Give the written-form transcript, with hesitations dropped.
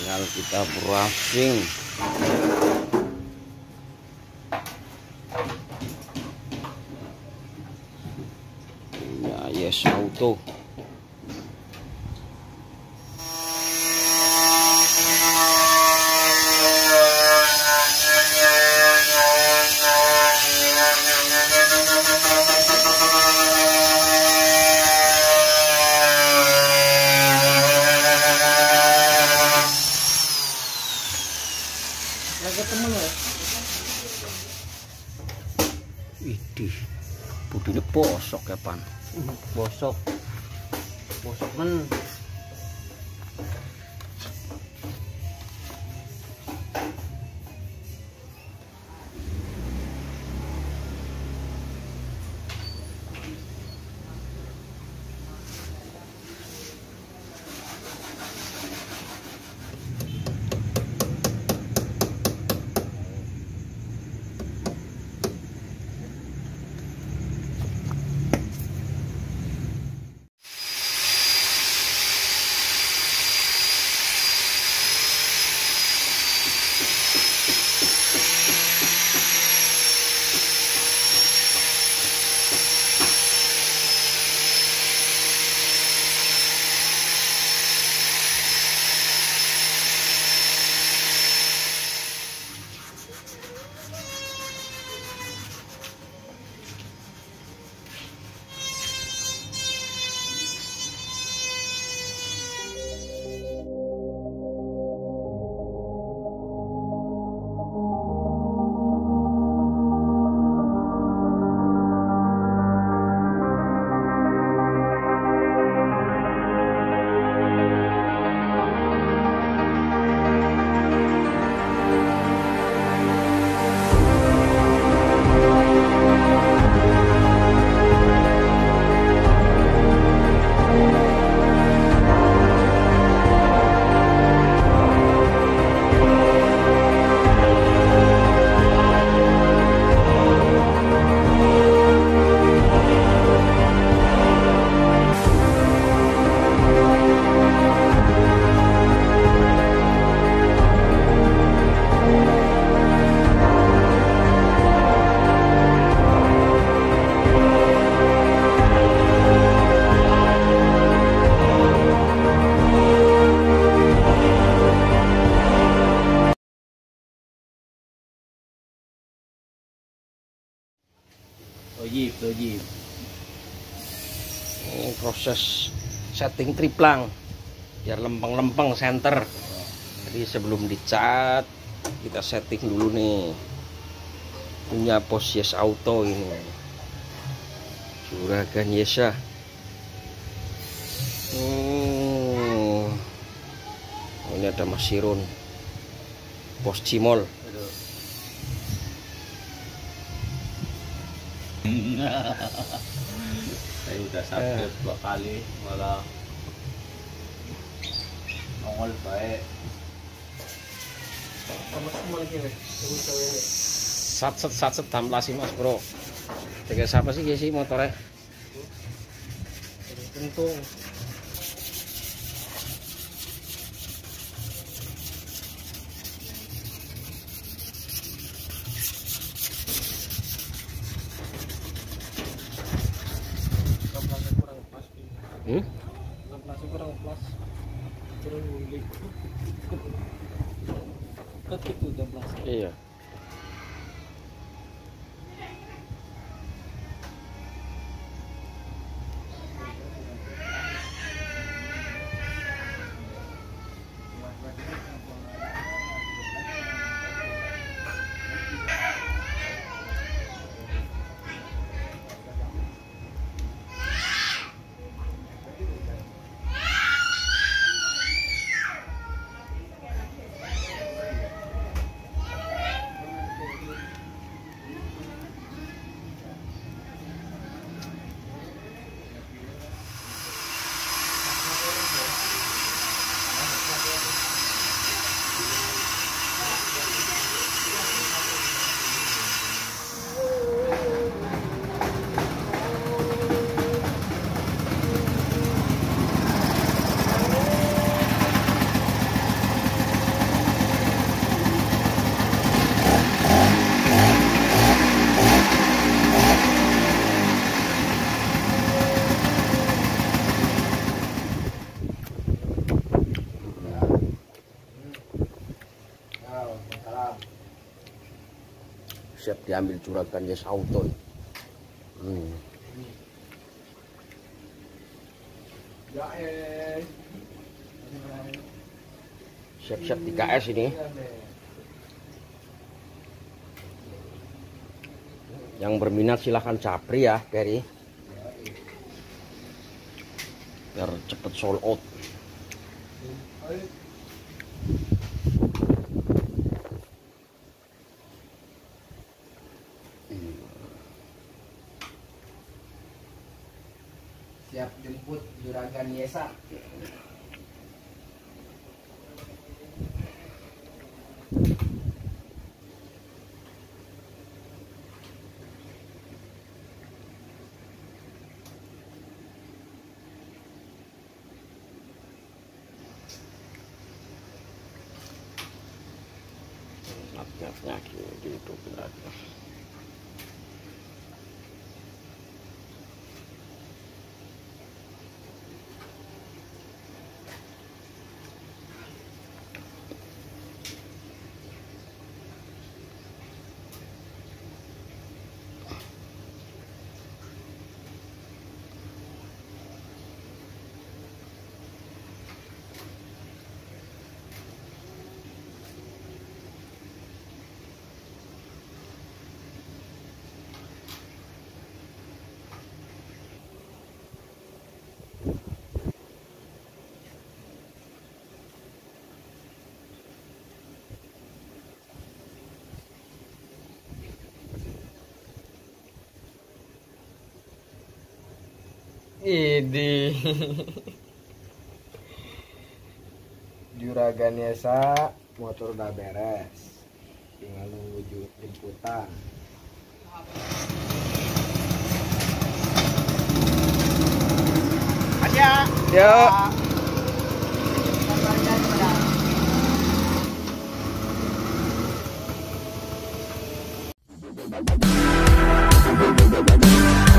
tinggal kita brushing. Ya, Yes Auto. Idih, budine bosok ya pan. Bosok men. Ini proses setting triplang biar lempeng-lempeng center. Jadi sebelum dicat kita setting dulu nih. Punya pos Yes Auto ini. Juragan Yesa. Ini ada Mas Sirun. Pos Cimol. Saya udah subscribe 2 kali malah nongol baik. Sat tamplasi Mas Bro. Tiga siapa sih sih motornya? Untung. Kurang pas. Itu udah plastik. Iya. siap diambil Juragan Yes Auto. Siap-siap di KS ini. Yang berminat silahkan capri ya, Peri. Biar cepet sold out. Siap jemput Juragan Yesa. Snapnya gitu berarti. Idi. Juragan Yesa, motor udah beres. Tinggal nunggu jemputan. Aja. Yuk.